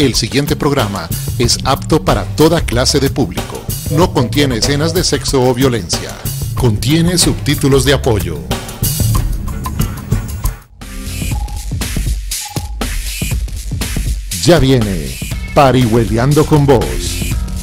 El siguiente programa es apto para toda clase de público. No contiene escenas de sexo o violencia. Contiene subtítulos de apoyo. Ya viene Parihueliando con Vos.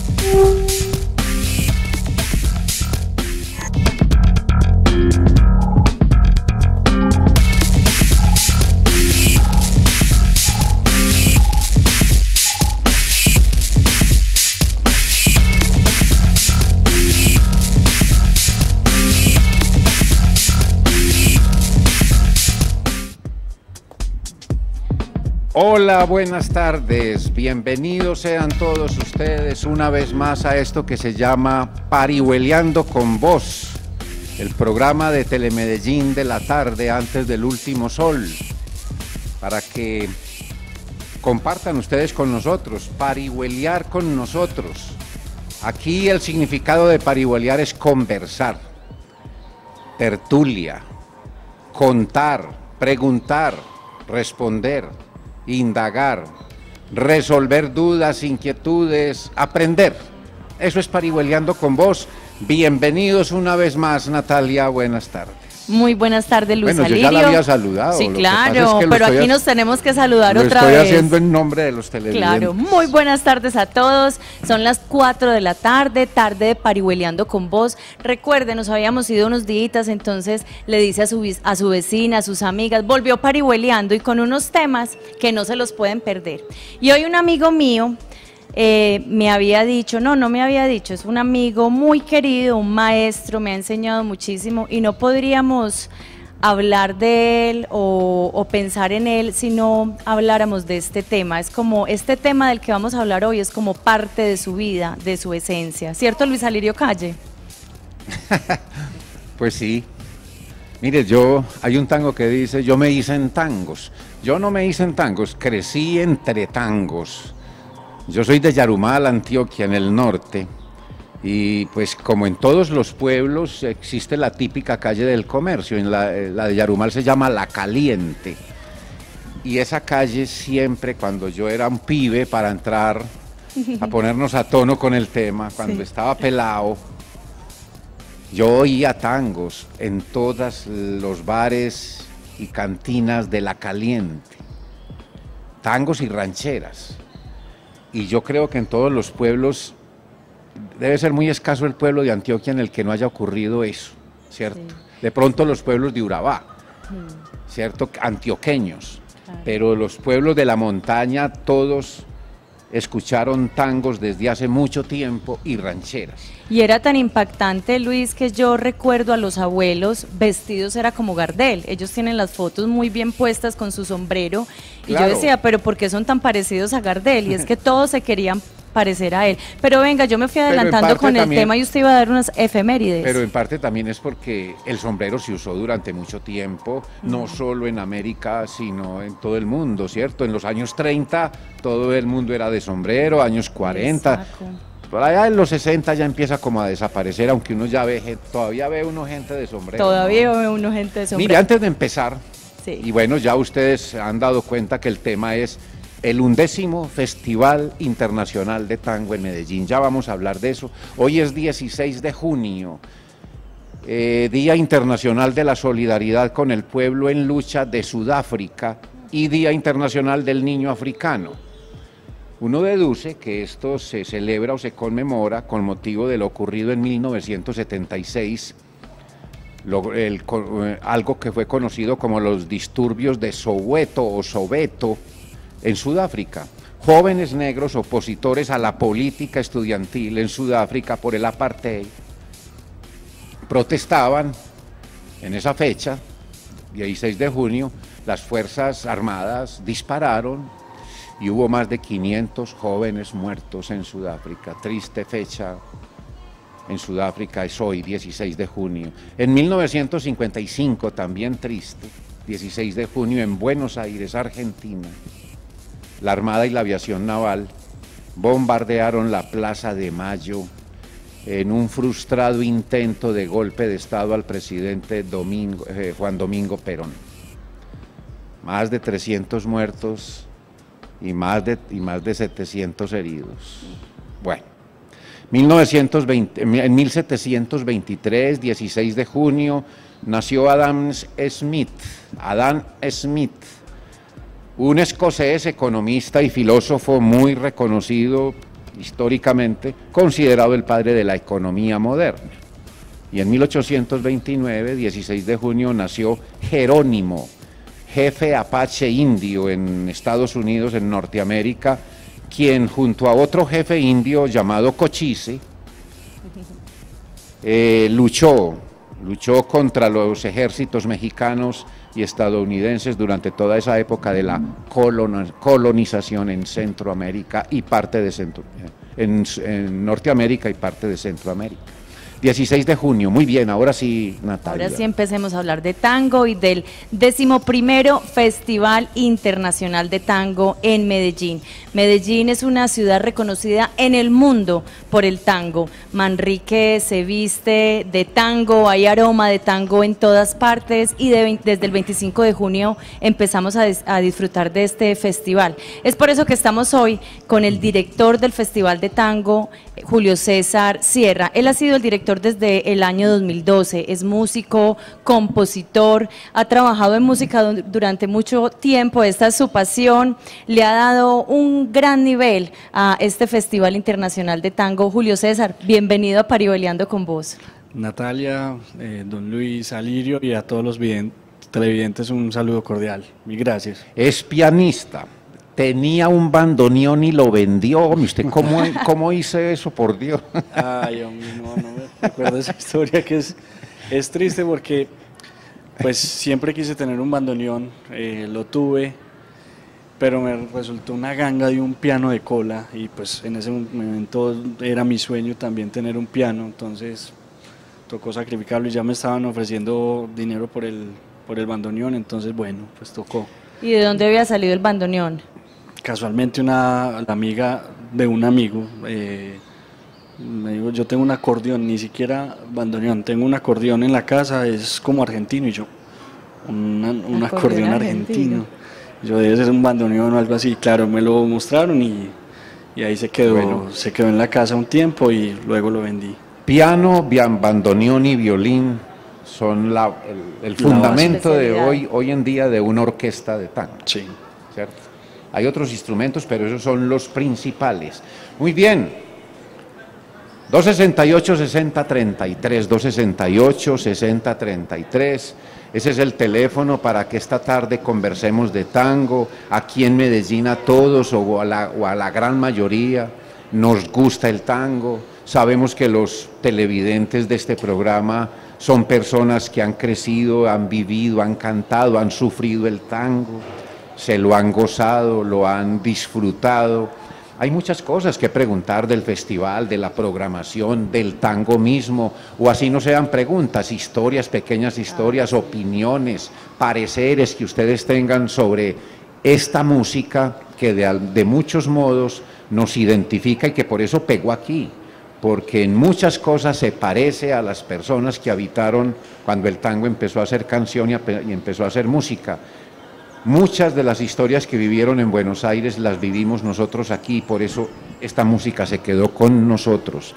Hola, buenas tardes, bienvenidos sean todos ustedes una vez más a esto que se llama Parihueliando con Vos, el programa de Telemedellín de la tarde antes del último sol, para que compartan ustedes con nosotros, parihueliar con nosotros. Aquí el significado de parihueliar es conversar, tertulia, contar, preguntar, responder, indagar, resolver dudas, inquietudes, aprender. Eso es Parihueliando con Vos. Bienvenidos una vez más, Natalia, buenas tardes. Muy buenas tardes, Luis Alirio. Yo ya la había saludado. Sí, claro, pero aquí nos tenemos que saludar otra vez. Lo estoy haciendo en nombre de los televidentes. Claro, muy buenas tardes a todos. Son las 4 de la tarde, tarde de Parihueliando con Vos. Recuerden, nos habíamos ido unos días, entonces le dice a su vecina, a sus amigas, volvió parihueliando y con unos temas que no se los pueden perder. Y hoy un amigo mío me había dicho, no me había dicho, es un amigo muy querido, un maestro, me ha enseñado muchísimo y no podríamos hablar de él o pensar en él si no habláramos de este tema. Es como, este tema del que vamos a hablar hoy es como parte de su vida, de su esencia, ¿cierto, Luis Alirio Calle? Pues sí. Mire, hay un tango que dice, yo me hice en tangos. Yo no me hice en tangos, crecí entre tangos. Yo soy de Yarumal, Antioquia, en el norte, y pues como en todos los pueblos existe la típica calle del comercio. En la de Yarumal se llama La Caliente, y esa calle siempre, cuando yo era un pibe, para entrar a ponernos a tono con el tema, cuando estaba pelado, yo oía tangos en todos los bares y cantinas de La Caliente, tangos y rancheras. Y yo creo que en todos los pueblos, debe ser muy escaso el pueblo de Antioquia en el que no haya ocurrido eso, ¿cierto? Sí. De pronto los pueblos de Urabá, ¿cierto? Antioqueños, claro. Pero los pueblos de la montaña todos escucharon tangos desde hace mucho tiempo y rancheras. Y era tan impactante, Luis, que yo recuerdo a los abuelos vestidos, era como Gardel, ellos tienen las fotos muy bien puestas con su sombrero, y claro. Yo decía, pero ¿por qué son tan parecidos a Gardel? Y es que todos se querían parecer a él. Pero venga, yo me fui adelantando con el tema y usted iba a dar unas efemérides. Pero en parte también es porque el sombrero se usó durante mucho tiempo, no solo en América, sino en todo el mundo, ¿cierto? En los años 30 todo el mundo era de sombrero, años 40. Exacto. Por allá en los 60 ya empieza como a desaparecer, aunque uno ya todavía ve uno gente de sombrero. Todavía ve uno gente de sombrero. Mire, antes de empezar, sí. Y bueno, ya ustedes han dado cuenta que el tema es el 11º Festival Internacional de Tango en Medellín. Ya vamos a hablar de eso. Hoy es 16 de junio, Día Internacional de la Solidaridad con el Pueblo en Lucha de Sudáfrica y Día Internacional del Niño Africano. Uno deduce que esto se celebra o se conmemora con motivo de lo ocurrido en 1976, algo que fue conocido como los disturbios de Soweto o Soweto en Sudáfrica. Jóvenes negros opositores a la política estudiantil en Sudáfrica por el apartheid protestaban en esa fecha, 16 de junio, las Fuerzas Armadas dispararon y hubo más de 500 jóvenes muertos en Sudáfrica. Triste fecha en Sudáfrica es hoy, 16 de junio. En 1955, también triste, 16 de junio, en Buenos Aires, Argentina, la Armada y la Aviación Naval bombardearon la Plaza de Mayo en un frustrado intento de golpe de Estado al presidente Juan Domingo Perón. Más de 300 muertos y más de 700 heridos. Bueno, 1920, en 1723, 16 de junio, nació Adam Smith, un escocés, economista y filósofo muy reconocido históricamente, considerado el padre de la economía moderna. Y en 1829, 16 de junio, nació Jerónimo, jefe apache indio en Estados Unidos, en Norteamérica, quien junto a otro jefe indio llamado Cochise, luchó contra los ejércitos mexicanos y estadounidenses durante toda esa época de la colonización en Centroamérica y parte de en Norteamérica y parte de Centroamérica. 16 de junio, muy bien, ahora sí, Natalia. Ahora sí empecemos a hablar de tango y del 11º Festival Internacional de Tango en Medellín. Medellín es una ciudad reconocida en el mundo por el tango. Manrique se viste de tango, hay aroma de tango en todas partes y desde el 25 de junio empezamos a disfrutar de este festival. Es por eso que estamos hoy con el director del Festival de Tango, Julio César Sierra. Él ha sido el director desde el año 2012, es músico, compositor, ha trabajado en música durante mucho tiempo, esta es su pasión, le ha dado un gran nivel a este Festival Internacional de Tango. Julio César, bienvenido a Parihueliando con Vos. Natalia, don Luis, Alirio y a todos los televidentes un saludo cordial, mil gracias. Es pianista. Tenía un bandoneón y lo vendió. ¿Usted cómo hice eso, por Dios? Ay, hombre, no me recuerdo esa historia que es triste porque pues siempre quise tener un bandoneón, lo tuve, pero me resultó una ganga de un piano de cola y pues en ese momento era mi sueño también tener un piano, entonces tocó sacrificarlo y ya me estaban ofreciendo dinero por el bandoneón, entonces bueno, pues tocó. ¿Y de dónde había salido el bandoneón? Casualmente la amiga de un amigo me dijo, yo tengo un acordeón, ni siquiera bandoneón, tengo un acordeón en la casa, es como argentino, y yo, un acordeón argentino. Yo, debe ser un bandoneón o algo así, claro, me lo mostraron y ahí se quedó, bueno, se quedó en la casa un tiempo y luego lo vendí. Piano, bandoneón y violín son el fundamento de hoy en día de una orquesta de tango. Sí. ¿Cierto? Hay otros instrumentos, pero esos son los principales. Muy bien. 268-6033, 268-6033. Ese es el teléfono para que esta tarde conversemos de tango. Aquí en Medellín a todos o a la gran mayoría nos gusta el tango. Sabemos que los televidentes de este programa son personas que han crecido, han vivido, han cantado, han sufrido el tango. Se lo han gozado, lo han disfrutado. Hay muchas cosas que preguntar del festival, de la programación, del tango mismo, o así no sean preguntas, historias, pequeñas historias, opiniones, pareceres que ustedes tengan sobre esta música que de muchos modos nos identifica y que por eso pegó aquí, porque en muchas cosas se parece a las personas que habitaron cuando el tango empezó a hacer canción y empezó a hacer música. Muchas de las historias que vivieron en Buenos Aires las vivimos nosotros aquí, por eso esta música se quedó con nosotros.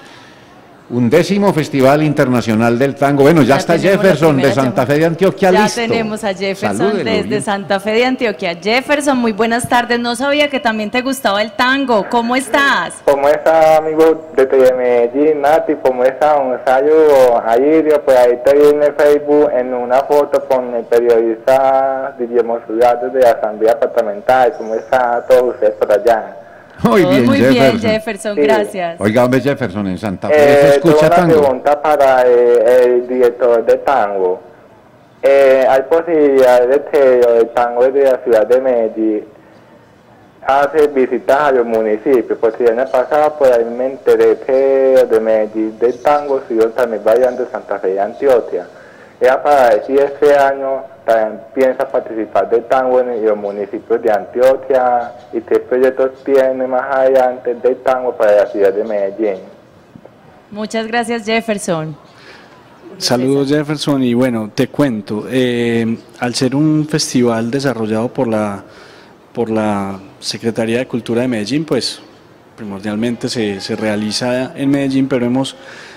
11º Festival Internacional del Tango. Bueno, ya está Jefferson de Santa Fe de Antioquia, ya listo. Ya tenemos a Jefferson. Salúdelo, desde bien. Santa Fe de Antioquia. Jefferson, muy buenas tardes. No sabía que también te gustaba el tango. ¿Cómo estás? ¿Cómo está, amigo de Medellín, Nati? ¿Cómo está? Un saludo a Irio, pues ahí te vi en el Facebook en una foto con el periodista Guillermo Sudado de la Asamblea Departamental. ¿Cómo está todos ustedes por allá? Muy bien, Jefferson, sí. Gracias. Oiga, hombre, Jefferson, en Santa Fe se escucha tengo una tango. pregunta para el director de tango. ¿Hay posibilidad de que el tango de la ciudad de Medellín hace visitas a los municipios? Porque el año pasado por ahí me enteré que los de Medellín del tango estuvieron también bailando de Santa Fe de Antioquia. Era para ver si este año también piensa participar del tango en los municipios de Antioquia y qué proyectos tiene más adelante del tango para la ciudad de Medellín. Muchas gracias, Jefferson. Saludos, Jefferson, y bueno, te cuento, al ser un festival desarrollado por la Secretaría de Cultura de Medellín, pues primordialmente se realiza en Medellín, pero hemos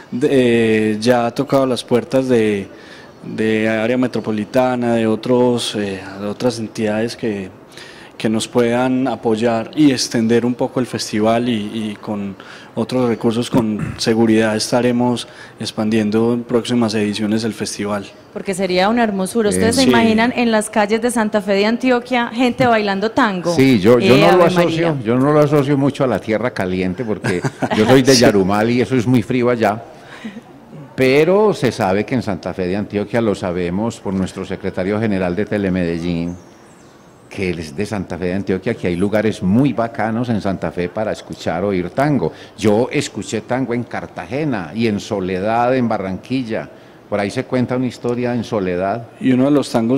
ya tocado las puertas de área metropolitana, de otras entidades que nos puedan apoyar y extender un poco el festival, y con otros recursos con seguridad estaremos expandiendo en próximas ediciones del festival. Porque sería una hermosura. ¿Ustedes se Sí. imaginan en las calles de Santa Fe de Antioquia gente bailando tango? Sí, yo Ave no lo asocio mucho a la tierra caliente, porque yo soy de Yarumal y eso es muy frío allá. Pero se sabe que en Santa Fe de Antioquia, lo sabemos por nuestro secretario general de Telemedellín, que él es de Santa Fe de Antioquia, que hay lugares muy bacanos en Santa Fe para escuchar, oír tango. Yo escuché tango en Cartagena y en Soledad, en Barranquilla. Por ahí se cuenta una historia en Soledad. Y uno de los tangos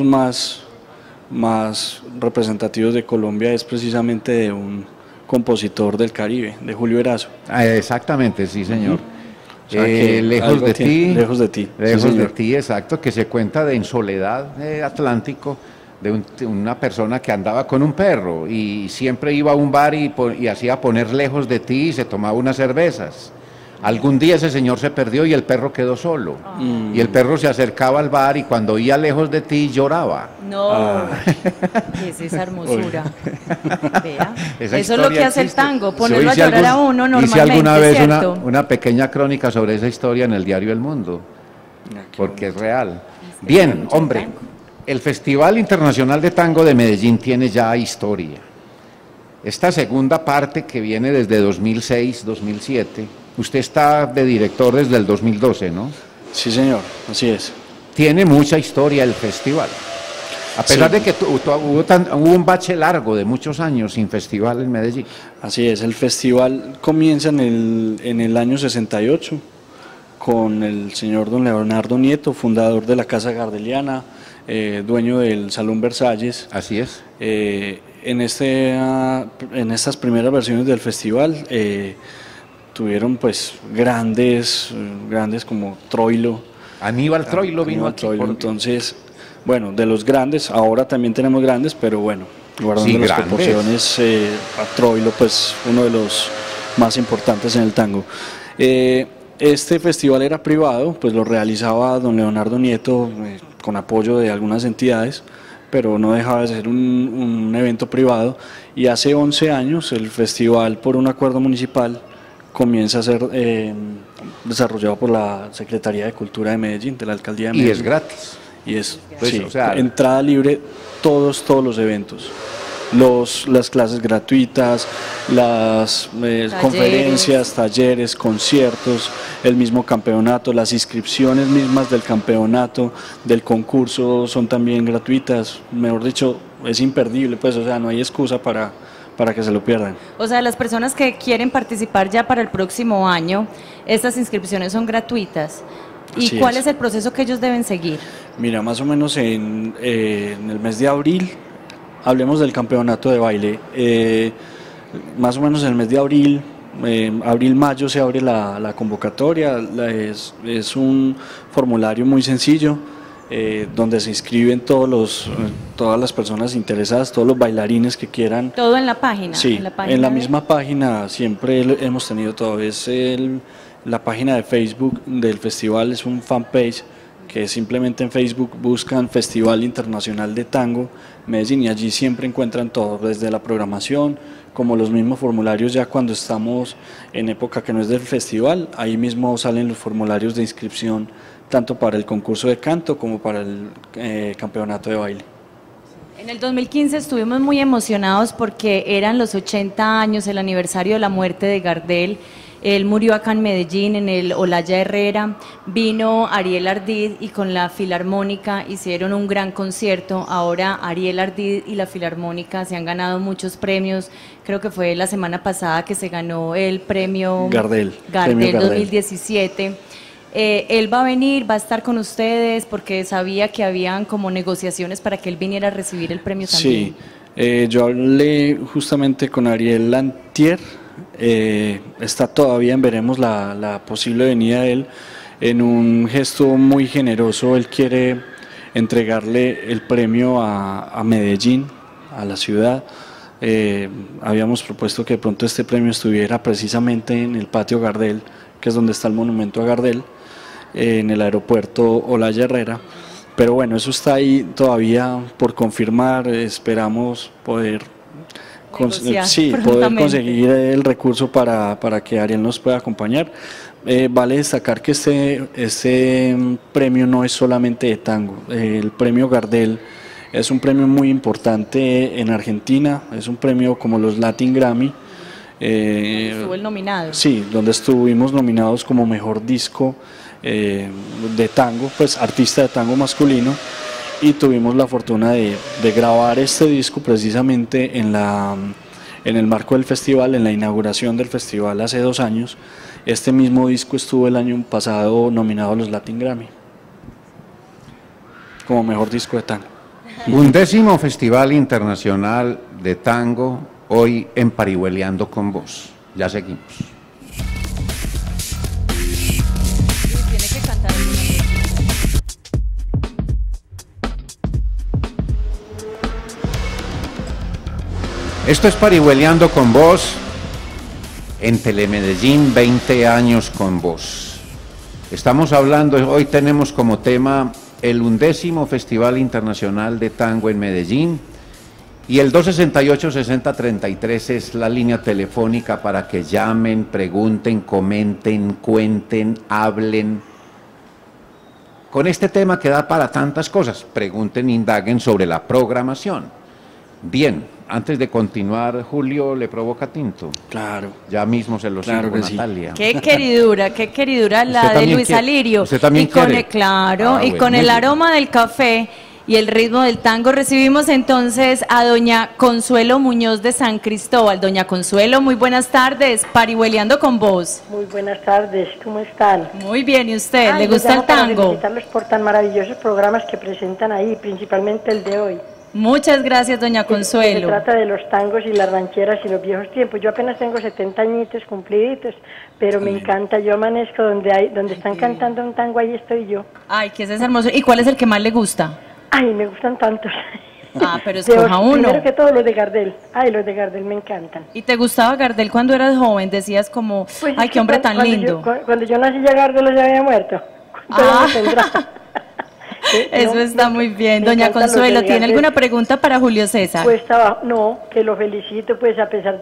más representativos de Colombia es precisamente de un compositor del Caribe, de Julio Erazo. Exactamente, sí, señor. O sea que Lejos algo de tiene. ti. Lejos de ti. Lejos Sí, de señor. ti, exacto, que se cuenta de En Soledad Atlántico, de una persona que andaba con un perro y siempre iba a un bar y hacía poner Lejos de ti y se tomaba unas cervezas. Algún día ese señor se perdió y el perro quedó solo. Y el perro se acercaba al bar y cuando oía Lejos de ti lloraba. No, ¿qué es esa hermosura? Vea. Esa Eso es lo que historia hace el existe. tango, Yo ponerlo a hice llorar a uno normalmente, Hice alguna vez ¿cierto? una pequeña crónica sobre esa historia en el diario El Mundo, porque es real. que Bien, tiene mucho hombre, tango. el Festival Internacional de Tango de Medellín tiene ya historia. Esta segunda parte, que viene desde 2006-2007, usted está de director desde el 2012, ¿no? Sí, señor, así es. Tiene mucha historia el festival. A pesar de que hubo un bache largo de muchos años sin festival en Medellín. Así es, el festival comienza en el año 68 con el señor don Leonardo Nieto, fundador de la Casa Gardeliana, dueño del Salón Versalles. Así es. En estas primeras versiones del festival tuvieron pues grandes como Troilo. Aníbal Troilo vino Aníbal aquí. Troilo. Entonces, bueno, de los grandes, ahora también tenemos grandes, pero bueno, guardando Sí, las grandes. proporciones, a Troilo, pues uno de los más importantes en el tango. Este festival era privado, pues lo realizaba don Leonardo Nieto con apoyo de algunas entidades, pero no dejaba de ser un evento privado, y hace 11 años el festival, por un acuerdo municipal, comienza a ser desarrollado por la Secretaría de Cultura de Medellín, de la Alcaldía de Y Medellín. es gratis. Y es Pues, sí, o sea, entrada libre, todos los eventos. Las clases gratuitas, las conferencias, talleres, conciertos, el mismo campeonato, las inscripciones mismas del campeonato, del concurso son también gratuitas. Mejor dicho, es imperdible, pues, o sea, no hay excusa para que se lo pierdan. O sea, las personas que quieren participar ya para el próximo año, estas inscripciones son gratuitas. ¿Y Así cuál es. es el proceso que ellos deben seguir? Mira, más o menos en el mes de abril, hablemos del campeonato de baile, más o menos en el mes de abril, abril-mayo se abre la convocatoria, es un formulario muy sencillo, donde se inscriben todas las personas interesadas, todos los bailarines que quieran. Todo en la página. Sí, página en la de- misma página siempre hemos tenido todo, es la página de Facebook del festival, es un fanpage que simplemente en Facebook buscan Festival Internacional de Tango Medellín, y allí siempre encuentran todo, desde la programación, como los mismos formularios. Ya cuando estamos en época que no es del festival, ahí mismo salen los formularios de inscripción, tanto para el concurso de canto como para el campeonato de baile. En el 2015 estuvimos muy emocionados porque eran los 80 años, el aniversario de la muerte de Gardel. Él murió acá en Medellín, en el Olaya Herrera. Vino Ariel Ardid y con la Filarmónica hicieron un gran concierto. Ahora Ariel Ardid y la Filarmónica se han ganado muchos premios. Creo que fue la semana pasada que se ganó el premio Gardel, Gardel premio Gardel. 2017. Él va a venir, va a estar con ustedes porque sabía que habían como negociaciones para que él viniera a recibir el premio también. Sí, yo hablé justamente con Ariel Lantier, está todavía en veremos la posible venida de él. En un gesto muy generoso, él quiere entregarle el premio a Medellín, a la ciudad, Habíamos propuesto que de pronto este premio estuviera precisamente en el patio Gardel, que es donde está el monumento a Gardel, en el aeropuerto Olaya Herrera. Pero bueno, eso está ahí todavía por confirmar. Esperamos poder poder conseguir el recurso para que Ariel nos pueda acompañar. Vale destacar que este premio no es solamente de tango. El premio Gardel es un premio muy importante en Argentina, es un premio como los Latin Grammy. Estuvo el nominado. Sí, donde estuvimos nominados como mejor disco de tango, pues artista de tango masculino, y tuvimos la fortuna de grabar este disco precisamente en el marco del festival, en la inauguración del festival hace 2 años. Este mismo disco estuvo el año pasado nominado a los Latin Grammy como mejor disco de tango. 11º Festival Internacional de Tango, hoy en Parihueliando con Vos. Ya seguimos. Tiene que cantar alguna cosa. Esto es Parihueliando con Vos, en Telemedellín, 20 años con Vos. Estamos hablando, hoy tenemos como tema el 11º Festival Internacional de Tango en Medellín, y el 268-6033 es la línea telefónica para que llamen, pregunten, comenten, cuenten, hablen. Con este tema que da para tantas cosas, pregunten, indaguen sobre la programación. Bien, antes de continuar, Julio, ¿le provoca tinto? Claro. Ya mismo se lo Claro sirvo, que sí. Natalia. Qué queridura la Usted de también Luis quiere. Alirio. Usted también y con quiere. claro, Ah, y bueno, con muy el bien. aroma del café y el ritmo del tango recibimos entonces a doña Consuelo Muñoz de San Cristóbal. Doña Consuelo, muy buenas tardes, Parihueliando con Vos. Muy buenas tardes, ¿cómo están? Muy bien, ¿y usted? Ay, ¿Le los gusta el llamo para tango? felicitarlos por tan maravillosos programas que presentan ahí, principalmente el de hoy. Muchas gracias, doña Se Consuelo. trata de los tangos y las rancheras y los viejos tiempos. Yo apenas tengo 70 añitos cumpliditos, pero me encanta. Yo amanezco donde están cantando un tango, ahí estoy yo. Ay, que ese es hermoso. ¿Y cuál es el que más le gusta? Ay, me gustan tantos. Ah, pero escoja uno. Primero que todo los de Gardel. Ay, los de Gardel me encantan. ¿Y te gustaba Gardel cuando eras joven? Decías como, Pues ay, es qué que hombre tan cuando lindo. Cuando yo nací ya Gardel ya había muerto. ¿Cuántos Ah. años tendrá? Eso No, está muy bien. me Doña encantan los Consuelo, de ¿tiene Gardel. alguna pregunta para Julio César? Pues estaba, no, que lo felicito, pues a pesar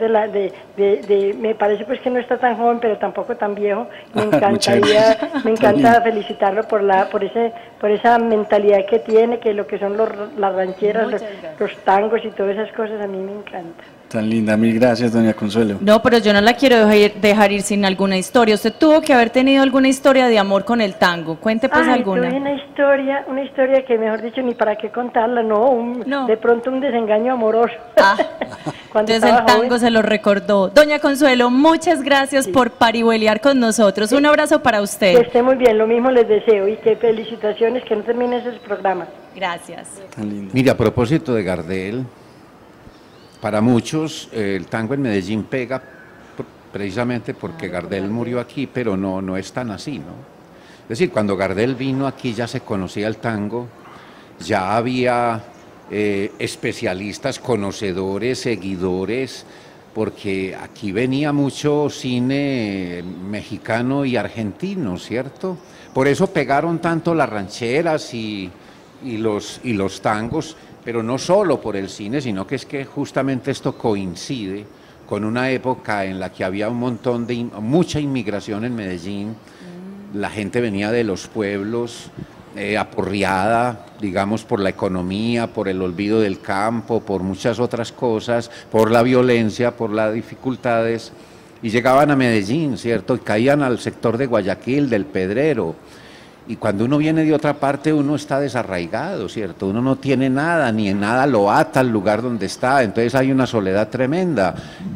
me parece pues que no está tan joven, pero tampoco tan viejo. Me Muchas encantaría, gracias. me encanta felicitarlo por esa mentalidad que tiene, que lo que son las rancheras, los tangos y todas esas cosas a mí me encanta. Tan linda, mil gracias, doña Consuelo. No, pero yo no la quiero dejar ir sin alguna historia. Usted tuvo que haber tenido alguna historia de amor con el tango. Cuente pues Ay, alguna. tuve una historia que mejor dicho ni para qué contarla, No. de pronto un desengaño amoroso. Ah, Cuando entonces el estaba tango joven. se lo recordó. Doña Consuelo, muchas gracias por parihueliar con nosotros. Un abrazo para Que usted. esté muy bien, lo mismo les deseo y que felicitaciones, que no termine ese programa. Gracias. Tan linda. Mire, a propósito de Gardel, para muchos el tango en Medellín pega precisamente porque Gardel murió aquí, pero no es tan así, ¿no? Es decir, cuando Gardel vino aquí ya se conocía el tango, ya había especialistas, conocedores, seguidores, porque aquí venía mucho cine mexicano y argentino, ¿cierto? Por eso pegaron tanto las rancheras y los tangos, pero no solo por el cine, sino que es que justamente esto coincide con una época en la que había mucha inmigración en Medellín. La gente venía de los pueblos, aporreada, digamos, por la economía, por el olvido del campo, por muchas otras cosas, por la violencia, por las dificultades, y llegaban a Medellín, ¿cierto? Y caían al sector de Guayaquil, del Pedrero. Y cuando uno viene de otra parte, uno está desarraigado, ¿cierto? Uno no tiene nada, ni en nada lo ata al lugar donde está, entonces hay una soledad tremenda.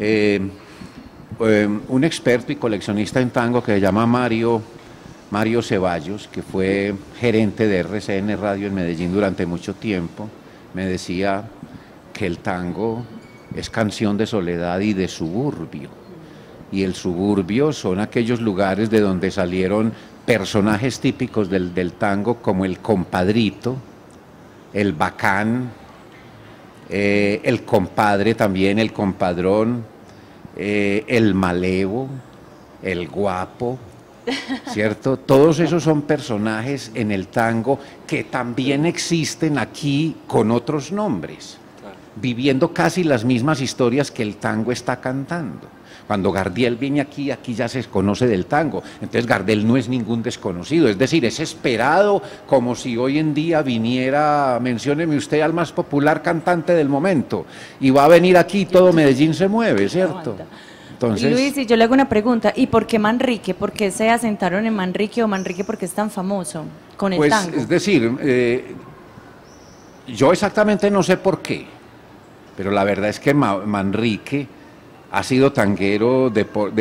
Un experto y coleccionista en tango que se llama Mario Ceballos, que fue gerente de RCN Radio en Medellín durante mucho tiempo, me decía que el tango es canción de soledad y de suburbio. Y el suburbio son aquellos lugares de donde salieron personajes típicos del tango como el compadrito, el bacán, el compadre también, el compadrón, el malevo, el guapo, ¿cierto? Todos esos son personajes en el tango que también existen aquí con otros nombres, viviendo casi las mismas historias que el tango está cantando. Cuando Gardel viene aquí, aquí ya se conoce del tango, entonces Gardel no es ningún desconocido, es decir, es esperado como si hoy en día viniera, mencióneme usted al más popular cantante del momento, y va a venir aquí, todo Medellín se mueve, ¿cierto? Entonces, Luis, y yo le hago una pregunta, ¿y por qué Manrique? ¿Por qué se asentaron en Manrique, o Manrique porque es tan famoso con el pues, tango? es decir, yo exactamente no sé por qué, pero la verdad es que Manrique ha sido tanguero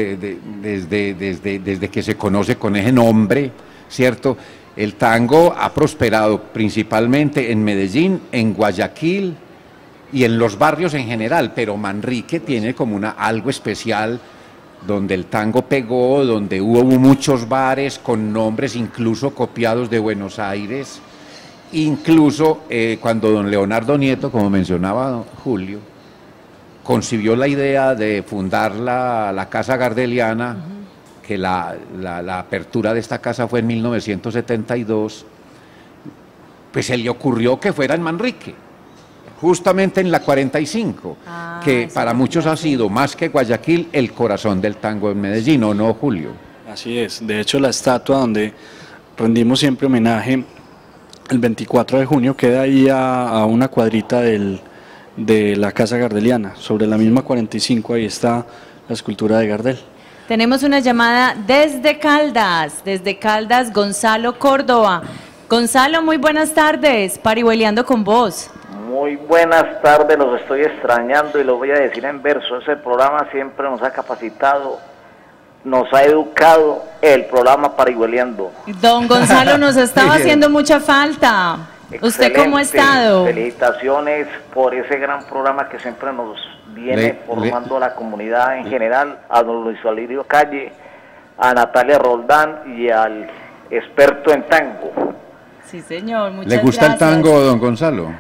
desde que se conoce con ese nombre, ¿cierto? El tango ha prosperado principalmente en Medellín, en Guayaquil y en los barrios en general, pero Manrique tiene como algo especial donde el tango pegó, donde hubo muchos bares con nombres incluso copiados de Buenos Aires, incluso cuando don Leonardo Nieto, como mencionaba don Julio, concibió la idea de fundar la Casa Gardeliana, que la apertura de esta casa fue en 1972, pues se le ocurrió que fuera en Manrique, justamente en la 45, que para muchos ha sido, más que Guayaquil, el corazón del tango en Medellín, ¿o no, Julio? Así es, de hecho la estatua donde rendimos siempre homenaje el 24 de junio queda ahí a una cuadrita de la Casa Gardeliana, sobre la misma 45, ahí está la escultura de Gardel. Tenemos una llamada desde Caldas, Gonzalo Córdoba. Gonzalo, muy buenas tardes, parihueleando con vos. Muy buenas tardes, los estoy extrañando y lo voy a decir en verso. Ese programa siempre nos ha capacitado, nos ha educado, el programa Parihueleando. Don Gonzalo, nos estaba haciendo mucha falta. ¿Usted cómo ha estado? Felicitaciones por ese gran programa que siempre nos viene formando a la comunidad en general, a don Luis Valerio Calle, a Natalia Roldán y al experto en tango. Sí, señor, muchas gracias. ¿Le gusta el tango, don Gonzalo?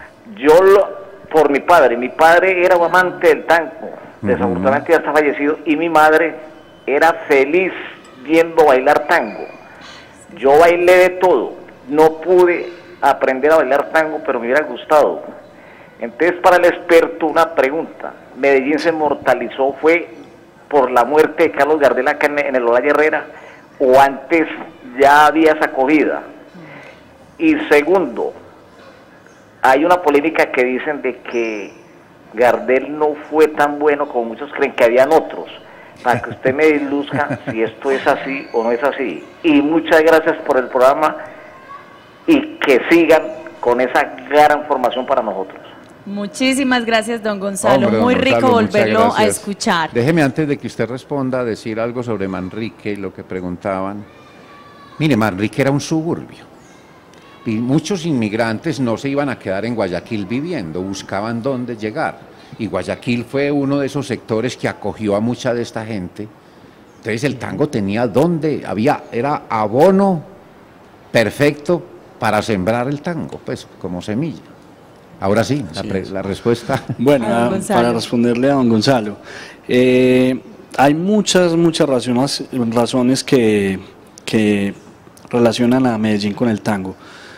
Por mi padre era un amante del tango, desafortunadamente ya está fallecido, y mi madre era feliz viendo bailar tango. Yo bailé de todo, no pude aprender a bailar tango, pero me hubiera gustado. Entonces, para el experto, una pregunta. Medellín se inmortalizó, ¿fue por la muerte de Carlos Gardel acá en el Olaya Herrera, o antes ya había esa acogida? Y segundo, hay una polémica que dicen de que Gardel no fue tan bueno como muchos creen, que habían otros, para que usted me diluzca si esto es así o no es así. Y muchas gracias por el programa y que sigan con esa gran formación para nosotros. Muchísimas gracias, don Gonzalo. Hombre, muy don rico Gonzalo, volverlo a escuchar. Déjeme, antes de que usted responda, decir algo sobre Manrique, lo que preguntaban. Mire, Manrique era un suburbio. Y muchos inmigrantes no se iban a quedar en Guayaquil viviendo, buscaban dónde llegar. Y Guayaquil fue uno de esos sectores que acogió a mucha de esta gente. Entonces el tango tenía dónde, era abono perfecto para sembrar el tango, pues, como semilla. Ahora sí, la respuesta. Bueno, para responderle a don Gonzalo, hay muchas razones que relacionan a Medellín con el tango.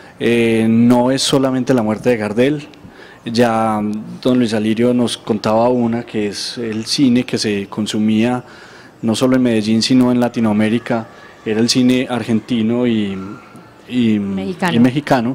No es solamente la muerte de Gardel, ya don Luis Alirio nos contaba una, que es el cine que se consumía no solo en Medellín, sino en Latinoamérica, era el cine argentino y mexicano,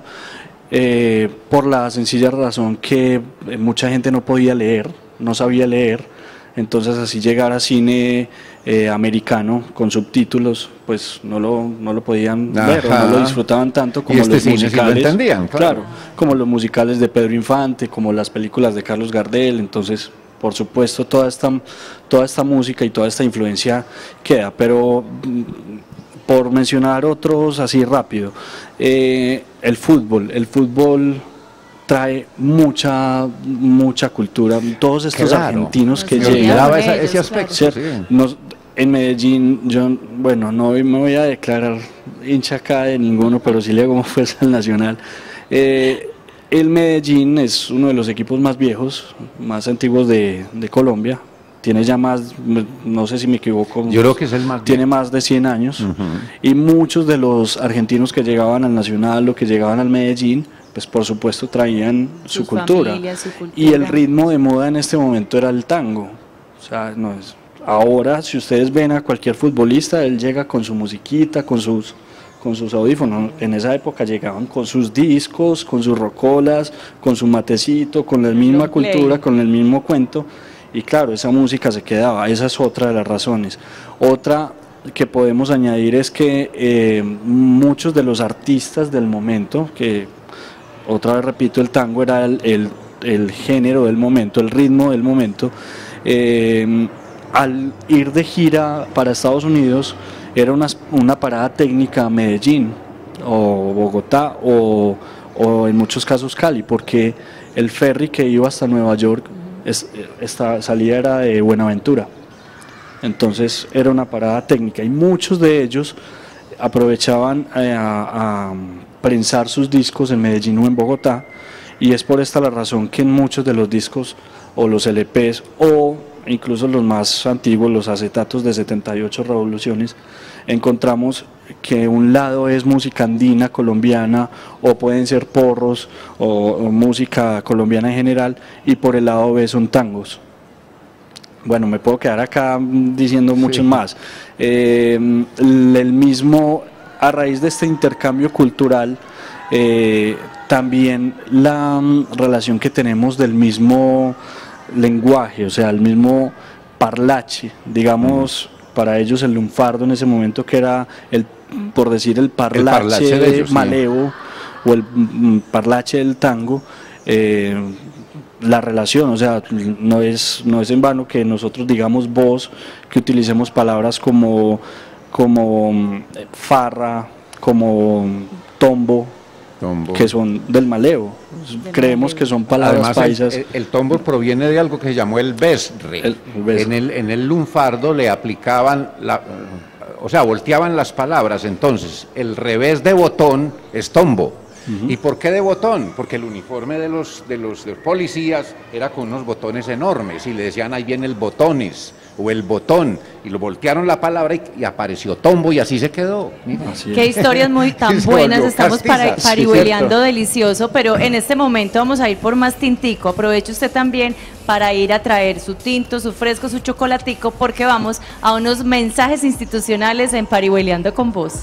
por la sencilla razón que mucha gente no podía leer, no sabía leer, entonces así llegar a cine americano con subtítulos, pues no lo podían ver, o no lo disfrutaban tanto como los musicales, sí lo entendían, claro, como los musicales de Pedro Infante, como las películas de Carlos Gardel. Entonces, por supuesto, toda esta música y toda esta influencia queda, pero por mencionar otros así rápido, el fútbol trae mucha cultura, todos estos argentinos que llegan, ese aspecto, sí. En Medellín, yo, bueno, no me voy a declarar hincha acá de ninguno, pero sí le hago fuerza al Nacional. El Medellín es uno de los equipos más viejos, más antiguos de Colombia. Tiene ya más, no sé si me equivoco, Yo creo que es el más tiene viejo. más de 100 años. Y muchos de los argentinos que llegaban al Nacional o que llegaban al Medellín, pues por supuesto traían su Sus cultura. familias, su cultura. Y el ritmo de moda en este momento era el tango. O sea, no es, ahora si ustedes ven a cualquier futbolista, él llega con su musiquita, con sus audífonos. En esa época llegaban con sus discos, con sus rocolas, con su matecito, con la misma long play. cultura, con el mismo cuento. Y claro, esa música se quedaba, esa es otra de las razones. Otra que podemos añadir es que muchos de los artistas del momento, que otra vez repito, el tango era el género del momento, el ritmo del momento, al ir de gira para Estados Unidos, era una parada técnica a Medellín o Bogotá o en muchos casos Cali, porque el ferry que iba hasta Nueva York, esta salida era de Buenaventura, entonces era una parada técnica y muchos de ellos aprovechaban a prensar sus discos en Medellín o en Bogotá, y es por esta la razón que en muchos de los discos o los LPs o incluso los más antiguos, los acetatos de 78 revoluciones, encontramos que un lado es música andina colombiana o pueden ser porros o música colombiana en general, y por el lado B son tangos. Bueno, me puedo quedar acá diciendo muchos más. El mismo, a raíz de este intercambio cultural, también la relación que tenemos del mismo lenguaje, o sea, el mismo parlache, digamos, para ellos el lunfardo en ese momento, que era por decir el parlache de ellos, malevo, o el parlache del tango, la relación, o sea, no es en vano que nosotros digamos vos, que utilicemos palabras como farra, como tombo, que son del malevo. Creemos que son palabras Además, paisas. el tombo proviene de algo que se llamó el besre. El besre. En el lunfardo le aplicaban, o sea, volteaban las palabras. Entonces, el revés de botón es tombo. ¿Y por qué de botón? Porque el uniforme de los policías era con unos botones enormes y le decían ahí viene el botones o el botón, y lo voltearon la palabra y apareció tombo, y así se quedó. Mira. Qué historias muy tan Se buenas, volvió estamos castiza. parihueleando Sí, cierto. delicioso, pero en este momento vamos a ir por más tintico. Aproveche usted también para ir a traer su tinto, su fresco, su chocolatico, porque vamos a unos mensajes institucionales en Parihueleando con Vos.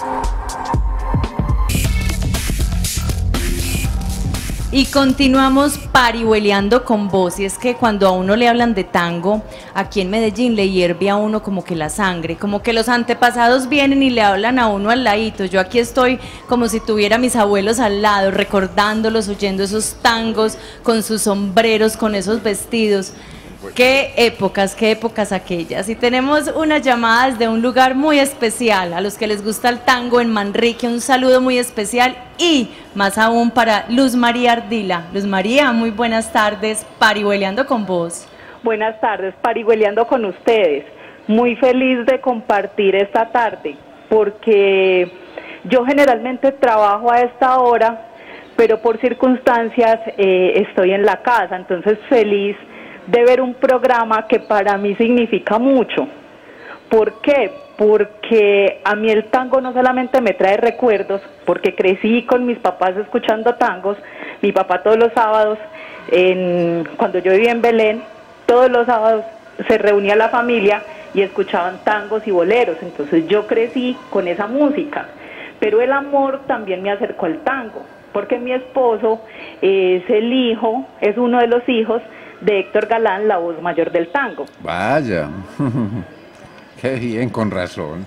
Y continuamos parihueleando con vos, y es que cuando a uno le hablan de tango, aquí en Medellín le hierve a uno como que la sangre, como que los antepasados vienen y le hablan a uno al ladito. Yo aquí estoy como si tuviera a mis abuelos al lado, recordándolos, oyendo esos tangos, con sus sombreros, con esos vestidos. Qué épocas aquellas. Y tenemos unas llamadas de un lugar muy especial, a los que les gusta el tango en Manrique, un saludo muy especial, y más aún para Luz María Ardila. Luz María, muy buenas tardes, parihueleando con vos. Buenas tardes, parihueleando con ustedes. Muy feliz de compartir esta tarde, porque yo generalmente trabajo a esta hora, pero por circunstancias estoy en la casa, entonces feliz de ver un programa que para mí significa mucho. ¿Por qué? Porque a mí el tango no solamente me trae recuerdos, porque crecí con mis papás escuchando tangos. Mi papá todos los sábados, cuando yo vivía en Belén, todos los sábados se reunía la familia y escuchaban tangos y boleros, entonces yo crecí con esa música. Pero el amor también me acercó al tango, porque mi esposo es uno de los hijos de Héctor Galán, la voz mayor del tango. Vaya, qué bien, con razón.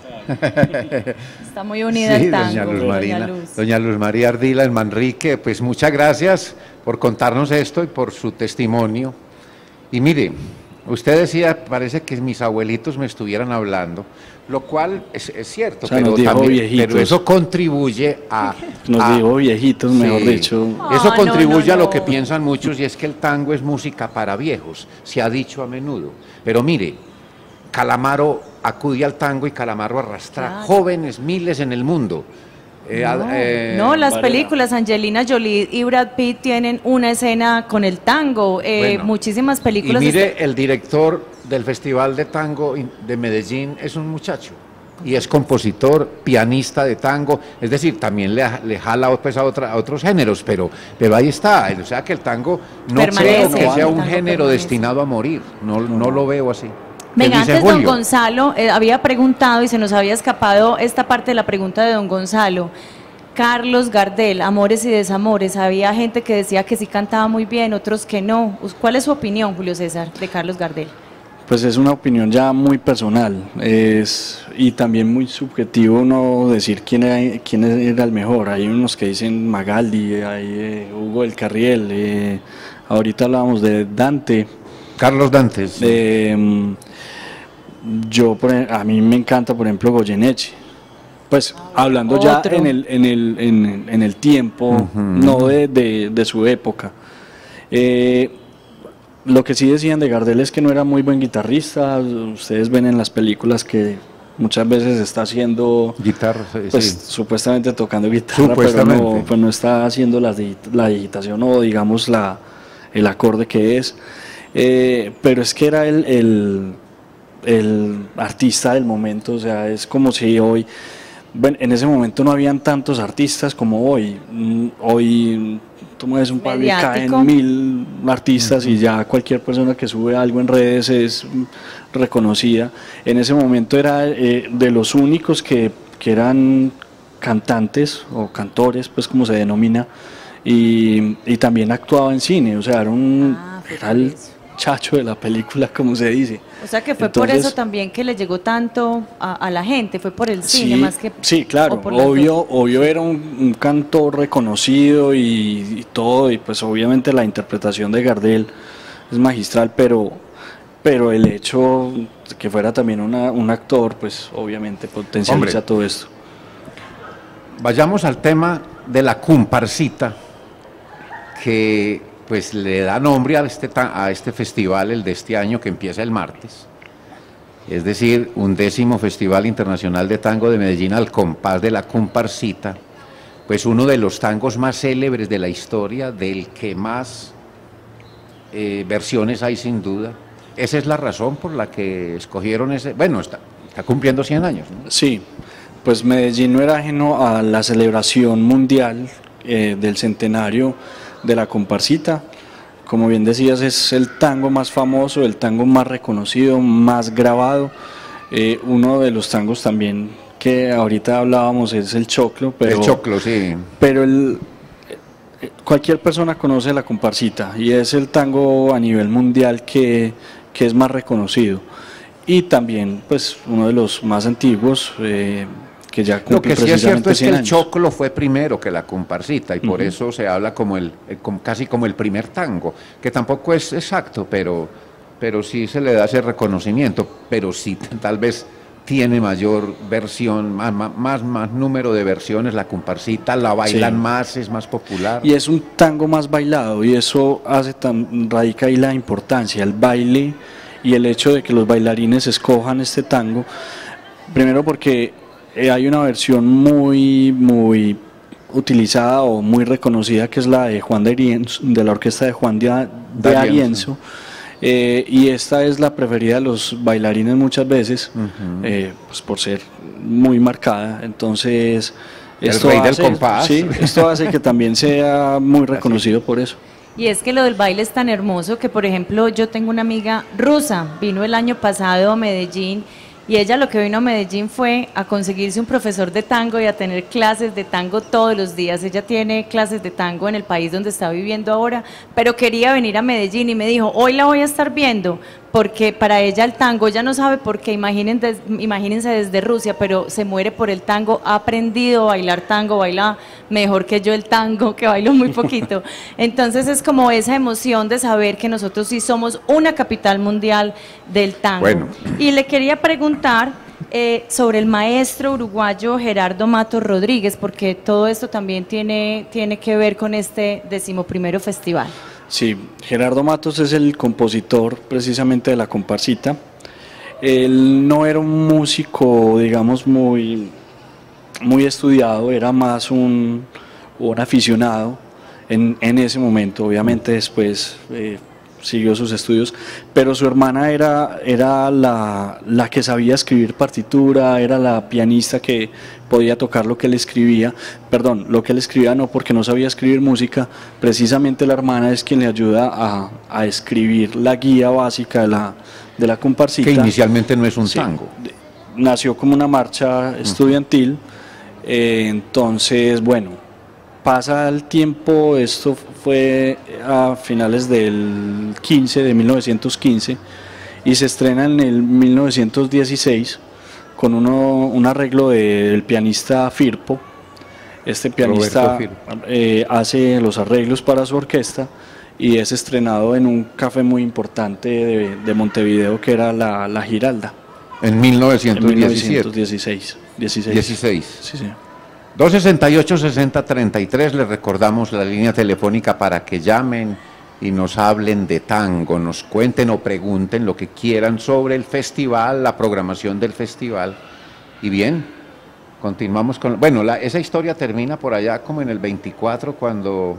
Está muy unida Sí, el tango. doña Luz doña Marina, Luz. doña Luz María Ardila en Manrique, pues muchas gracias por contarnos esto y por su testimonio. Y mire, usted decía, parece que mis abuelitos me estuvieran hablando, lo cual es cierto, O sea, nos dijo viejitos. pero eso contribuye a... Nos dijo viejitos, mejor Sí. dicho. Eso No, contribuye no, a lo no. que piensan muchos, y es que el tango es música para viejos, se ha dicho a menudo. Pero mire, Calamaro acude al tango y Calamaro arrastra Claro. jóvenes, miles en el mundo. No, las películas, Angelina Jolie y Brad Pitt tienen una escena con el tango, Bueno, muchísimas películas. Y mire, el director del Festival de Tango de Medellín es un muchacho y es compositor, pianista de tango, es decir, también le jala pues a otros géneros, pero ahí está, o sea que el tango no Permanece, creo que sea el un tango género permanece. destinado a morir, no lo veo así. Venga, Dice antes don Julio. Gonzalo había preguntado y se nos había escapado esta parte de la pregunta de don Gonzalo. Carlos Gardel, Amores y Desamores, había gente que decía que sí cantaba muy bien, otros que no. ¿Cuál es su opinión, Julio César, de Carlos Gardel? Pues es una opinión ya muy personal y también muy subjetivo no decir quién era el mejor. Hay unos que dicen Magaldi, hay Hugo del Carriel, ahorita hablábamos de Dante. Carlos Dante. A mí me encanta, por ejemplo, Goyeneche. Pues hablando ya en el tiempo, no de su época. Lo que sí decían de Gardel es que no era muy buen guitarrista. Ustedes ven en las películas que muchas veces está haciendo guitarra, pues, sí. Supuestamente tocando guitarra, pero no está haciendo la digitación o digamos el acorde que es. Pero es que era el artista del momento, o sea, es como si hoy, bueno, en ese momento no habían tantos artistas como hoy. Hoy tú mueves un palo y caen 1000 artistas y ya cualquier persona que sube algo en redes es reconocida. En ese momento era de los únicos que eran cantantes o cantores, pues como se denomina, y también actuaba en cine, o sea, era el chacho de la película, como se dice. O sea que fue por eso también que le llegó tanto a la gente, fue por el cine más que... Sí, claro, obvio era un cantor reconocido y todo, y pues obviamente la interpretación de Gardel es magistral, pero el hecho de que fuera también un actor, pues obviamente potencializa todo esto. Vayamos al tema de la comparsita, que pues le da nombre a este festival, el de este año, que empieza el martes. Es decir, 11º Festival Internacional de Tango de Medellín al compás de la comparsita, pues uno de los tangos más célebres de la historia, del que más versiones hay sin duda. Esa es la razón por la que escogieron ese, bueno, está cumpliendo 100 años, ¿no? Sí, pues Medellín no era ajeno a la celebración mundial del centenario de la comparsita. Como bien decías, es el tango más famoso, el tango más reconocido, más grabado. Uno de los tangos también que ahorita hablábamos es el choclo. Pero, el choclo, sí. Pero cualquier persona conoce la comparsita y es el tango a nivel mundial que es más reconocido. Y también pues uno de los más antiguos, que ya cumple. Lo que sí es cierto es que el años. choclo fue primero que la comparsita y por eso se habla como casi como el primer tango, que tampoco es exacto, pero sí se le da ese reconocimiento, pero sí tal vez tiene mayor versión, más número de versiones, la comparsita la bailan más, es más popular. Y es un tango más bailado y eso radica ahí la importancia, el baile y el hecho de que los bailarines escojan este tango, primero porque hay una versión muy utilizada o muy reconocida que es la de Juan de Arienzo, de la orquesta de Juan de Arienzo, y esta es la preferida de los bailarines muchas veces, pues por ser muy marcada. Entonces esto el rey del compás. Sí, esto hace que también sea muy reconocido por eso. Y es que lo del baile es tan hermoso que, por ejemplo, yo tengo una amiga rusa, vino el año pasado a Medellín. Y ella lo que vino a Medellín fue a conseguirse un profesor de tango y a tener clases de tango todos los días. Ella tiene clases de tango en el país donde está viviendo ahora, pero quería venir a Medellín y me dijo, hoy la voy a estar viendo, porque para ella el tango, ella no sabe por qué, imagínense desde Rusia, pero se muere por el tango, ha aprendido a bailar tango, baila mejor que yo el tango, que bailo muy poquito. Entonces es como esa emoción de saber que nosotros sí somos una capital mundial del tango. Bueno. Y le quería preguntar sobre el maestro uruguayo Gerardo Matos Rodríguez, porque todo esto también tiene que ver con este 11º festival. Sí, Gerardo Matos es el compositor precisamente de la comparsita. Él no era un músico, digamos, muy muy estudiado, era más un aficionado en ese momento. Obviamente después siguió sus estudios, pero su hermana era la que sabía escribir partitura, era la pianista que podía tocar lo que él escribía, perdón, lo que él escribía no, porque no sabía escribir música. Precisamente la hermana es quien le ayuda a escribir la guía básica de la comparsita. Que inicialmente no es un tango. Nació como una marcha estudiantil, entonces, bueno, pasa el tiempo, esto fue a finales del 1915, y se estrena en el 1916 con un arreglo del pianista Firpo. Este pianista hace los arreglos para su orquesta y es estrenado en un café muy importante de Montevideo, que era la Giralda. En 1916. 16. Sí, sí. 268-6033, les recordamos la línea telefónica para que llamen y nos hablen de tango, nos cuenten o pregunten lo que quieran sobre el festival, la programación del festival. Y bien, continuamos con... Bueno, esa historia termina por allá como en el 24, cuando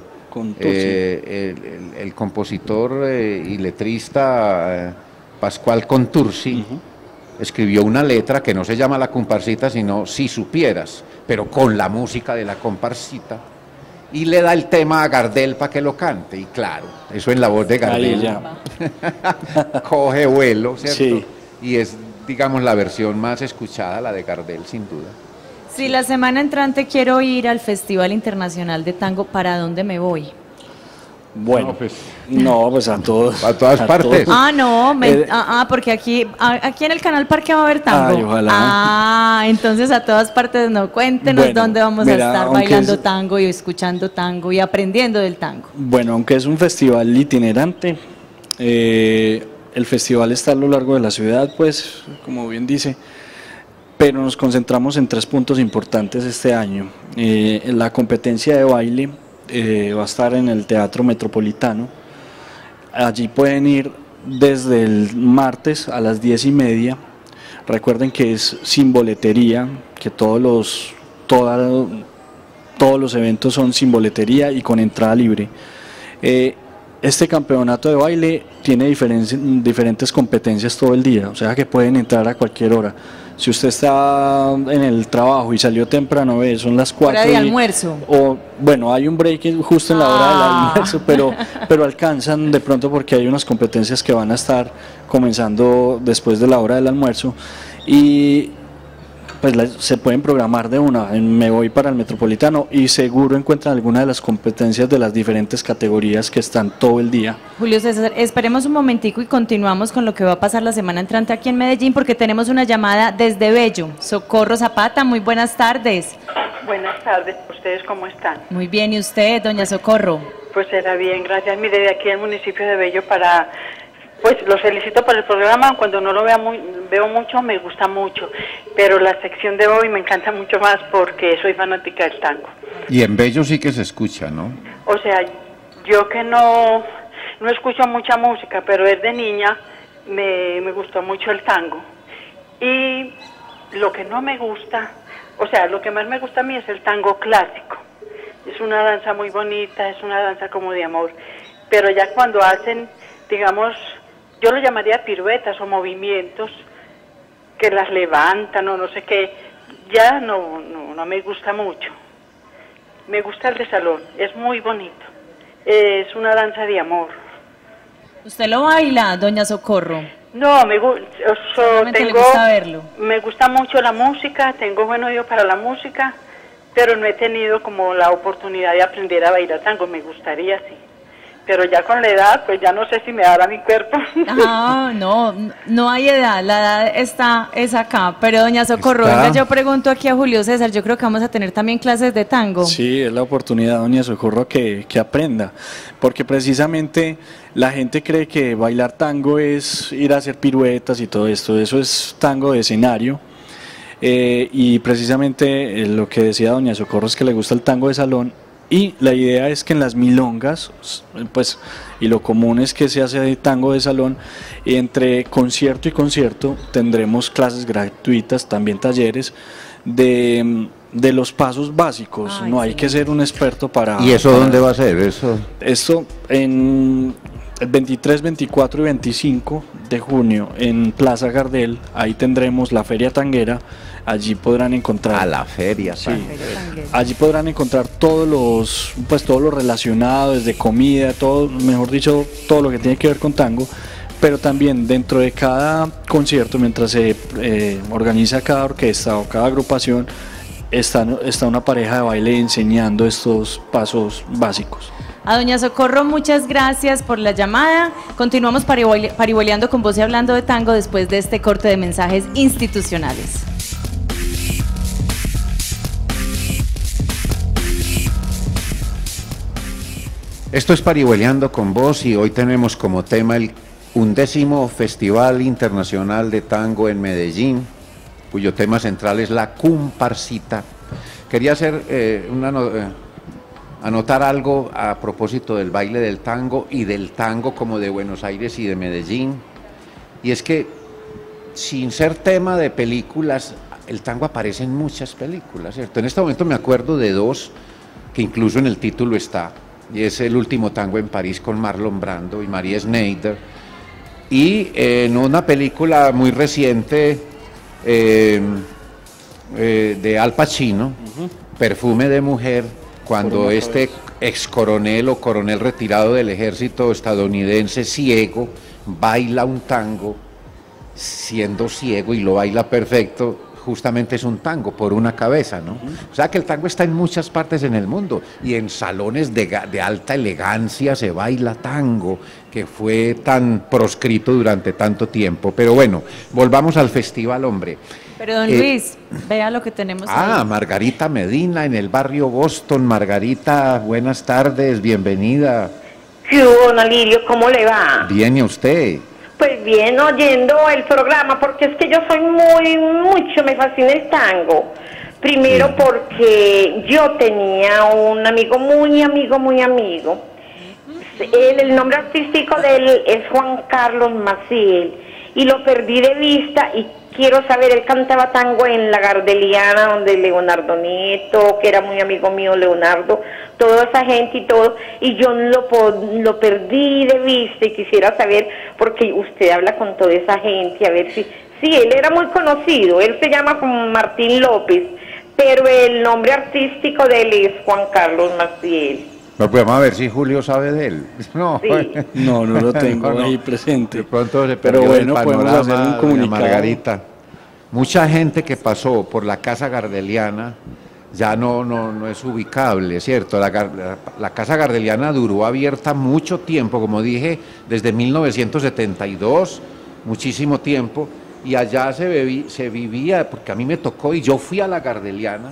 el compositor y letrista Pascual Contursi escribió una letra que no se llama La Comparsita, sino Si Supieras, pero con la música de la comparsita, y le da el tema a Gardel para que lo cante, y claro, eso en la voz de Gardel coge vuelo, ¿cierto? Sí. Y es, digamos, la versión más escuchada, la de Gardel, sin duda. Si la semana entrante quiero ir al Festival Internacional de Tango, ¿para dónde me voy? Bueno, pues a todos. A todas partes. Ah, no, porque aquí en el canal Parque va a haber tango. Ay, ojalá. Ah, entonces a todas partes, no, cuéntenos dónde vamos a estar bailando tango y escuchando tango y aprendiendo del tango. Bueno, aunque es un festival itinerante, el festival está a lo largo de la ciudad, pues, como bien dice, pero nos concentramos en 3 puntos importantes este año. La competencia de baile va a estar en el Teatro Metropolitano. Allí pueden ir desde el martes a las 10:30. Recuerden que es sin boletería, que todos los eventos son sin boletería y con entrada libre. Este campeonato de baile tiene diferentes competencias todo el día, o sea que pueden entrar a cualquier hora. Si usted está en el trabajo y salió temprano, son las 4. Hora de almuerzo. O bueno, hay un break justo en la hora del almuerzo, pero alcanzan de pronto, porque hay unas competencias que van a estar comenzando después de la hora del almuerzo, y pues se pueden programar de una. Me voy para el Metropolitano y seguro encuentran alguna de las competencias de las diferentes categorías que están todo el día. Julio César, esperemos un momentico y continuamos con lo que va a pasar la semana entrante aquí en Medellín, porque tenemos una llamada desde Bello. Socorro Zapata, muy buenas tardes. Buenas tardes, ¿ustedes cómo están? Muy bien, ¿y usted, doña Socorro? Pues era bien, gracias. Mire, de aquí al municipio de Bello pues los felicito por el programa. Cuando no lo veo mucho, me gusta mucho, pero la sección de hoy me encanta mucho más porque soy fanática del tango. Y en Bello sí que se escucha, ¿no? O sea, yo que no escucho mucha música, pero desde niña me gustó mucho el tango. Y lo que no me gusta, o sea, lo que más me gusta a mí es el tango clásico. Es una danza muy bonita, es una danza como de amor, pero ya cuando hacen, digamos, yo lo llamaría piruetas o movimientos que las levantan o no sé qué, ya no me gusta mucho. Me gusta el de salón, es muy bonito, es una danza de amor. ¿Usted lo baila, doña Socorro? No, le gusta verlo. Me gusta mucho la música, tengo buen oído para la música, pero no he tenido como la oportunidad de aprender a bailar tango. Me gustaría, sí, pero ya con la edad, pues ya no sé si me dará mi cuerpo. No hay edad, la edad es acá. Pero doña Socorro, venga, yo pregunto aquí a Julio César, yo creo que vamos a tener también clases de tango. Sí, es la oportunidad, doña Socorro, que aprenda, porque precisamente la gente cree que bailar tango es ir a hacer piruetas y todo esto. Eso es tango de escenario. Y precisamente lo que decía doña Socorro es que le gusta el tango de salón, y la idea es que en las milongas, pues, y lo común es que se hace de tango de salón, y entre concierto y concierto tendremos clases gratuitas, también talleres de de los pasos básicos. Ay, no hay sí. que ser un experto para... ¿Y eso para- dónde va a ser? Eso. Esto en el 23, 24 y 25 de junio en Plaza Gardel, ahí tendremos la Feria Tanguera, allí podrán encontrar... A la feria. Sí. Tanguera. Allí podrán encontrar todo lo relacionado, desde comida, todo, mejor dicho, todo lo que tiene que ver con tango, pero también dentro de cada concierto, mientras se organiza cada orquesta o cada agrupación, está una pareja de baile enseñando estos pasos básicos. A doña Socorro, muchas gracias por la llamada. Continuamos parihueleando con vos y hablando de tango después de este corte de mensajes institucionales. Esto es Parihueleando con Vos y hoy tenemos como tema el 11º Festival Internacional de Tango en Medellín, cuyo tema central es la comparsita. Quería hacer anotar algo a propósito del baile del tango y del tango como de Buenos Aires y de Medellín, y es que sin ser tema de películas, el tango aparece en muchas películas, ¿cierto? En este momento me acuerdo de dos que incluso en el título está, y es El último tango en París con Marlon Brando y María Schneider, y en una película muy reciente de Al Pacino, Perfume de mujer, cuando este ex coronel o coronel retirado del ejército estadounidense ciego baila un tango, siendo ciego y lo baila perfecto, justamente es un tango por una cabeza, ¿no? O sea que el tango está en muchas partes en el mundo y en salones de alta elegancia se baila tango, que fue tan proscrito durante tanto tiempo. Pero bueno, volvamos al festival, hombre. Pero don Luis, vea lo que tenemos ahí. Margarita Medina en el barrio Boston. Margarita, buenas tardes, bienvenida. ¿Qué hubo, don Alirio? ¿Cómo le va? Bien, ¿y a usted? Pues bien, oyendo el programa, porque es que yo soy me fascina el tango. Primero porque yo tenía un amigo, muy amigo. El nombre artístico de él es Juan Carlos Maciel, y lo perdí de vista y quiero saber, él cantaba tango en la Gardeliana, donde Leonardo Nieto, que era muy amigo mío, Leonardo, toda esa gente y todo, y yo lo perdí de vista y quisiera saber, porque usted habla con toda esa gente, a ver si él era muy conocido, él se llama como Martín López, pero el nombre artístico de él es Juan Carlos Maciel. No, pues vamos a ver si Julio sabe de él. No, Sí. No lo tengo ahí presente. De pronto se Pero perdió bueno, el podemos panorama, hacer un doña comunicado. Margarita. Mucha gente que pasó por la Casa Gardeliana ya no es ubicable, ¿cierto? La Casa Gardeliana duró abierta mucho tiempo, como dije, desde 1972, muchísimo tiempo, y allá se vivía, porque a mí me tocó, y yo fui a la Gardeliana,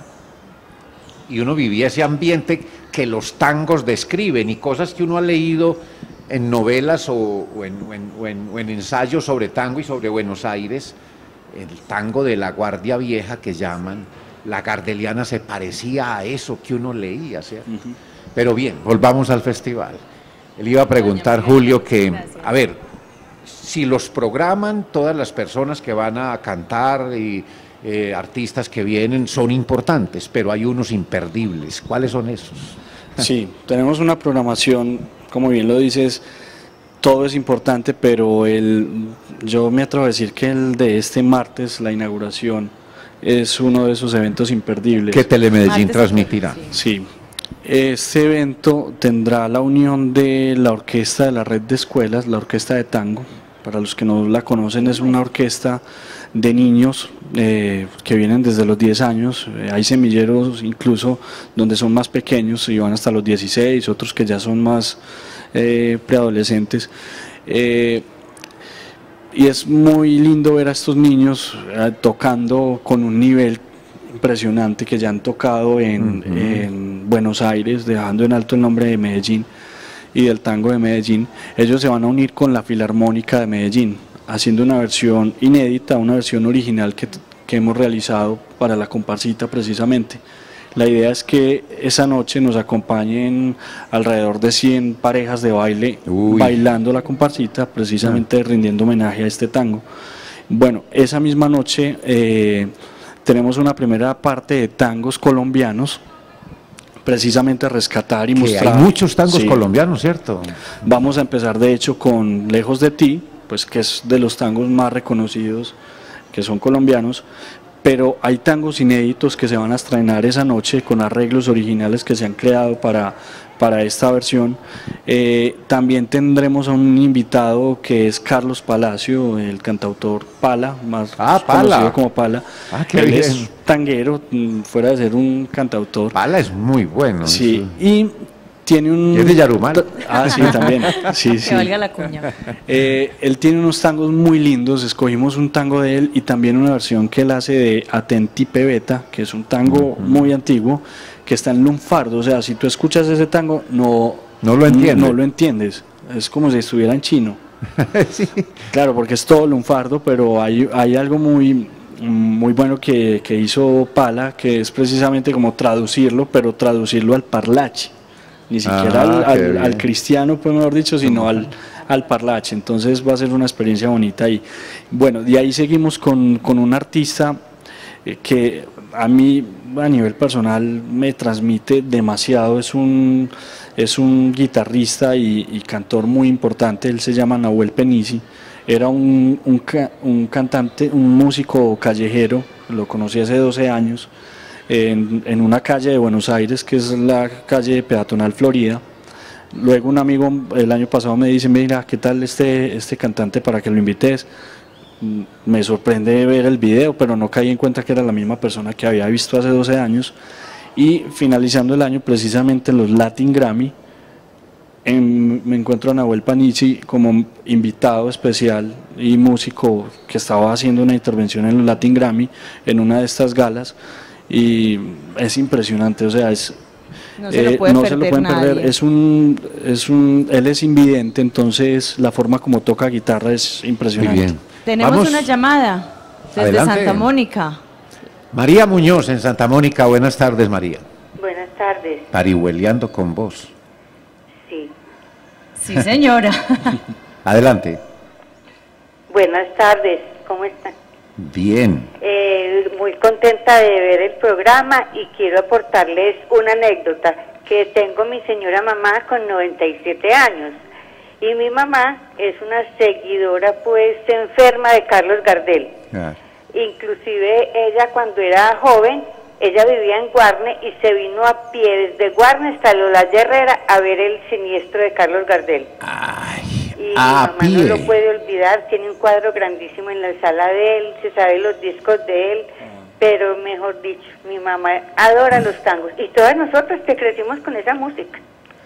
y uno vivía ese ambiente que los tangos describen, y cosas que uno ha leído en novelas o en ensayos sobre tango y sobre Buenos Aires. El tango de la Guardia Vieja que llaman, la Gardeliana se parecía a eso que uno leía, ¿cierto? Pero bien, volvamos al festival. Él iba a preguntar, Julio, que, a ver, si los programan, todas las personas que van a cantar y artistas que vienen son importantes, pero hay unos imperdibles. ¿Cuáles son esos? Sí, tenemos una programación, como bien lo dices, todo es importante, pero yo me atrevo a decir que el de este martes, la inauguración, es uno de esos eventos imperdibles. ¿Qué Telemedellín transmitirá? Sí, este evento tendrá la unión de la orquesta de la red de escuelas, la orquesta de tango. Para los que no la conocen, es una orquesta de niños que vienen desde los 10 años, hay semilleros incluso donde son más pequeños y van hasta los 16, otros que ya son más preadolescentes, y es muy lindo ver a estos niños tocando con un nivel impresionante, que ya han tocado en Buenos Aires, dejando en alto el nombre de Medellín y del tango de Medellín. Ellos se van a unir con la Filarmónica de Medellín, haciendo una versión inédita, una versión original que hemos realizado para la comparsita precisamente. La idea es que esa noche nos acompañen alrededor de 100 parejas de baile bailando la comparsita, precisamente rindiendo homenaje a este tango. Bueno, esa misma noche tenemos una primera parte de tangos colombianos, precisamente rescatar y Que mostrar. hay muchos tangos Sí. colombianos, ¿cierto? Vamos a empezar de hecho con Lejos de ti, pues que es de los tangos más reconocidos que son colombianos, pero hay tangos inéditos que se van a estrenar esa noche con arreglos originales que se han creado para esta versión. También tendremos a un invitado que es Carlos Palacio, el cantautor Pala, más Pala. conocido como Pala. Qué Él bien. es tanguero, fuera de ser un cantautor. Pala es muy bueno. Sí, y tiene un... ¿Y es de Yarumal? Sí, también. Sí, sí. Que valga la cuña. Él tiene unos tangos muy lindos, escogimos un tango de él y también una versión que él hace de Atenti Pebeta, que es un tango muy antiguo, que está en lunfardo. O sea, si tú escuchas ese tango, no lo entiendes. No lo entiendes. Es como si estuviera en chino. Sí. Claro, porque es todo lunfardo, pero hay algo muy bueno que hizo Pala, que es precisamente como traducirlo, pero traducirlo al parlache. Ni siquiera qué bien. al cristiano, pues mejor dicho, sino al parlache. Entonces va a ser una experiencia bonita. Y bueno, de ahí seguimos con un artista que a mí a nivel personal me transmite demasiado. Es un guitarrista y cantor muy importante. Él se llama Nahuel Penisi. Era un cantante, un músico callejero. Lo conocí hace 12 años. En una calle de Buenos Aires, que es la calle peatonal Florida. Luego un amigo el año pasado me dice, mira, ¿qué tal este cantante para que lo invites? Me sorprende ver el video, pero no caí en cuenta que era la misma persona que había visto hace 12 años. Y finalizando el año, precisamente en los Latin Grammy, me encuentro a Nahuel Penisi como invitado especial y músico que estaba haciendo una intervención en los Latin Grammy en una de estas galas. Y es impresionante, o sea, no se lo puede no se lo pueden perder. Él es invidente, entonces la forma como toca guitarra es impresionante. Muy bien. Tenemos una llamada desde Adelante. Santa Mónica. María Muñoz en Santa Mónica, buenas tardes, María. Buenas tardes. Parihueliando con vos. Sí. Sí, señora. Adelante. Buenas tardes. ¿Cómo están? Bien. Muy contenta de ver el programa y quiero aportarles una anécdota que tengo mi señora mamá con 97 años y mi mamá es una seguidora pues enferma de Carlos Gardel. Inclusive ella cuando era joven, ella vivía en Guarne y se vino a pie desde Guarne hasta Lola Herrera a ver el siniestro de Carlos Gardel. Y mi mamá no lo puede olvidar, tiene un cuadro grandísimo en la sala de él, se sabe los discos de él, pero mejor dicho, mi mamá adora los tangos y todas nosotros que crecimos con esa música.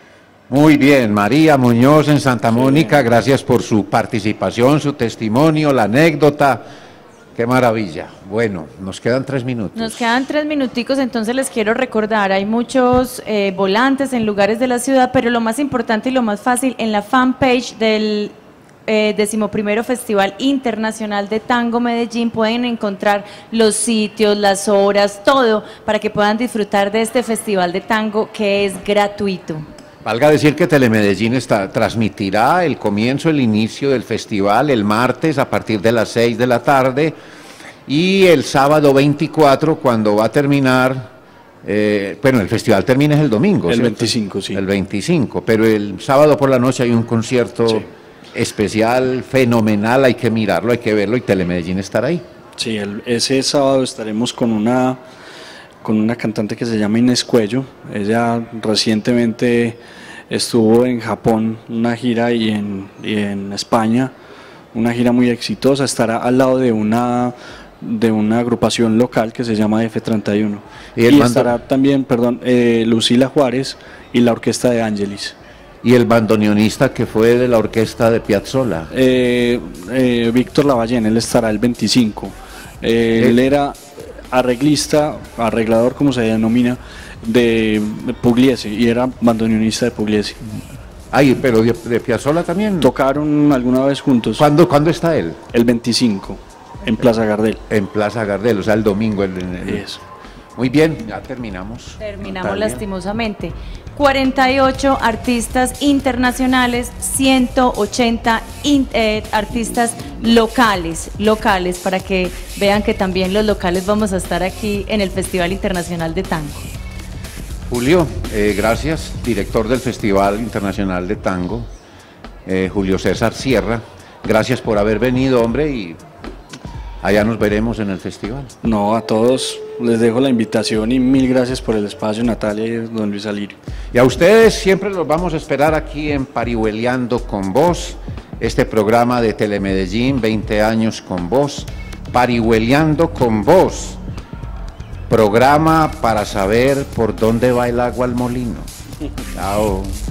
Muy bien, María Muñoz en Santa Mónica, gracias por su participación, su testimonio, la anécdota. Qué maravilla. Bueno, nos quedan 3 minutos. Nos quedan 3 minuticos, entonces les quiero recordar, hay muchos volantes en lugares de la ciudad, pero lo más importante y lo más fácil, en la fanpage del 11º Festival Internacional de Tango Medellín pueden encontrar los sitios, las horas, todo, para que puedan disfrutar de este festival de tango que es gratuito. Valga decir que Telemedellín transmitirá el comienzo, el inicio del festival el martes a partir de las 6 de la tarde y el sábado 24 cuando va a terminar, bueno, el festival termina es el domingo. El ¿cierto? 25, sí. El 25, pero el sábado por la noche hay un concierto especial, fenomenal, hay que mirarlo, hay que verlo y Telemedellín estará ahí. Sí, ese sábado estaremos con una cantante que se llama Inés Cuello. Ella recientemente estuvo en Japón una gira y en España una gira muy exitosa. Estará al lado de una agrupación local que se llama F31 y estará también, Lucila Juárez y la orquesta de Ángelis. Y el bandoneonista que fue de la orquesta de Piazzolla. Víctor Lavallén, él estará el 25. Él era arreglador, como se denomina, de Pugliese y era bandoneonista de Pugliese. Ay, pero de Piazzolla también. Tocaron alguna vez juntos. ¿Cuándo está él? El 25, en Plaza Gardel. En Plaza Gardel, o sea, el domingo. Eso. Muy bien, ya terminamos. Terminamos Natalia. lastimosamente. 48 artistas internacionales, 180 artistas locales, para que vean que también los locales vamos a estar aquí en el Festival Internacional de Tango. Julio, gracias, director del Festival Internacional de Tango, Julio César Sierra, gracias por haber venido, hombre, y allá nos veremos en el festival. No, a todos les dejo la invitación y mil gracias por el espacio, Natalia y don Luis Alirio. Y a ustedes siempre los vamos a esperar aquí en Parihueliando con Vos, este programa de Telemedellín, 20 años con Vos, Parihueliando con Vos, programa para saber por dónde va el agua al molino. Chao.